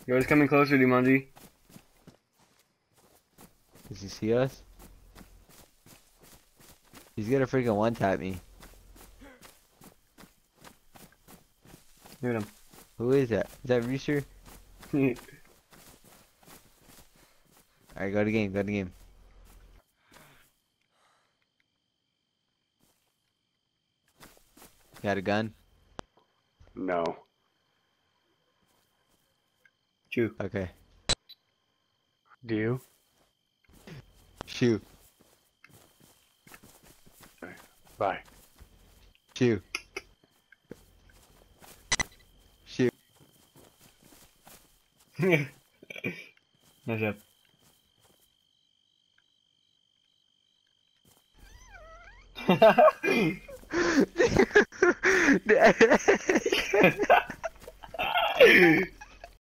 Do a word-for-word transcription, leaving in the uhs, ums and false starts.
Yo, it's coming closer, Dimanji. Does he see us? He's gonna freaking one tap me. Look at Who is that? Is that Rooster? him. Alright, go to game, go to game. Got a gun? No. Shoo. Okay. Do you? Shoo. Bye. Shoo. Shoo. Nice job.